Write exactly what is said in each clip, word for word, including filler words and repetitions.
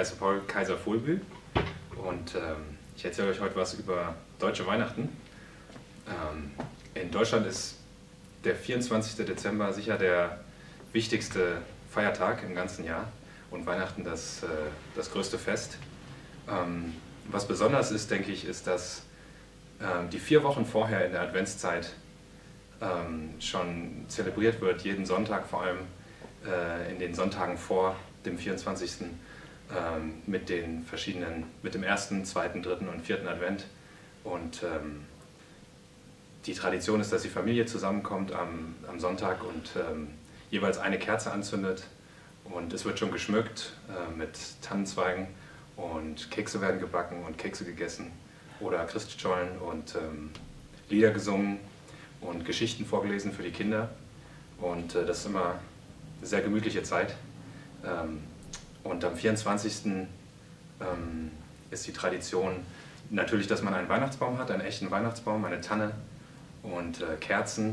heiße Paul Kaiser-Vohlbühl und ähm, ich erzähle euch heute was über deutsche Weihnachten. Ähm, in Deutschland ist der vierundzwanzigste Dezember sicher der wichtigste Feiertag im ganzen Jahr und Weihnachten das, äh, das größte Fest. Ähm, was besonders ist, denke ich, ist, dass ähm, die vier Wochen vorher in der Adventszeit ähm, schon zelebriert wird, jeden Sonntag, vor allem äh, in den Sonntagen vor dem vierundzwanzigsten Ähm, mit den verschiedenen, mit dem ersten, zweiten, dritten und vierten Advent. Und ähm, die Tradition ist, dass die Familie zusammenkommt am, am Sonntag und ähm, jeweils eine Kerze anzündet. Und es wird schon geschmückt äh, mit Tannenzweigen und Kekse werden gebacken und Kekse gegessen oder Christstollen und ähm, Lieder gesungen und Geschichten vorgelesen für die Kinder. Und äh, das ist immer eine sehr gemütliche Zeit. Ähm, Und am vierundzwanzigsten Ähm, ist die Tradition natürlich, dass man einen Weihnachtsbaum hat, einen echten Weihnachtsbaum, eine Tanne und äh, Kerzen.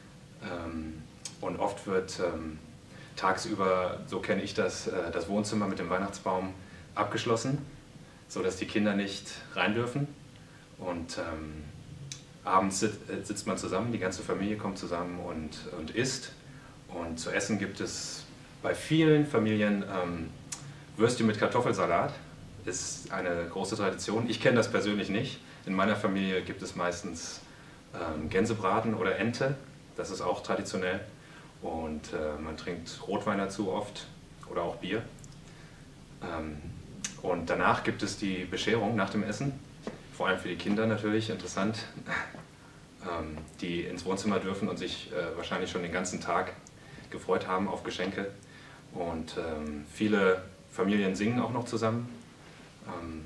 Ähm, und oft wird ähm, tagsüber, so kenne ich das, äh, das Wohnzimmer mit dem Weihnachtsbaum abgeschlossen, sodass die Kinder nicht rein dürfen. Und ähm, abends sit, äh, sitzt man zusammen, die ganze Familie kommt zusammen und, und isst. Und zu essen gibt es bei vielen Familien ähm, Würstchen mit Kartoffelsalat, ist eine große Tradition. Ich kenne das persönlich nicht. In meiner Familie gibt es meistens ähm, Gänsebraten oder Ente, das ist auch traditionell. Und äh, man trinkt Rotwein dazu oft oder auch Bier. Ähm, und danach gibt es die Bescherung nach dem Essen, vor allem für die Kinder natürlich interessant, ähm, die ins Wohnzimmer dürfen und sich äh, wahrscheinlich schon den ganzen Tag gefreut haben auf Geschenke. Und ähm, viele Familien singen auch noch zusammen ähm,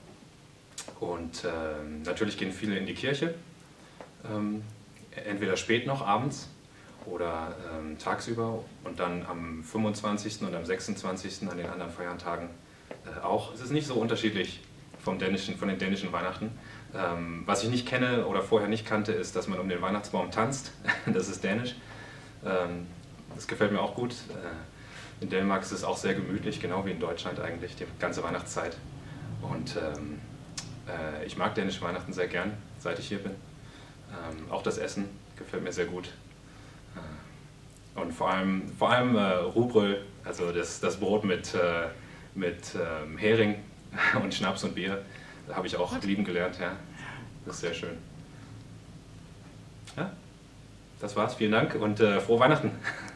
und ähm, natürlich gehen viele in die Kirche, ähm, entweder spät noch abends oder ähm, tagsüber und dann am fünfundzwanzigsten und am sechsundzwanzigsten an den anderen Feiertagen äh, auch. Es ist nicht so unterschiedlich vom dänischen, von den dänischen Weihnachten. Ähm, was ich nicht kenne oder vorher nicht kannte, ist, dass man um den Weihnachtsbaum tanzt. Das ist dänisch. Ähm, das gefällt mir auch gut. Äh, In Dänemark ist es auch sehr gemütlich, genau wie in Deutschland eigentlich, die ganze Weihnachtszeit. Und ähm, äh, ich mag dänische Weihnachten sehr gern, seit ich hier bin. Ähm, auch das Essen gefällt mir sehr gut. Äh, und vor allem, vor allem äh, Rugbrød, also das, das Brot mit, äh, mit ähm, Hering und Schnaps und Bier, da habe ich auch lieben gelernt. Ja. Das ist sehr schön. Ja, das war's, vielen Dank und äh, frohe Weihnachten!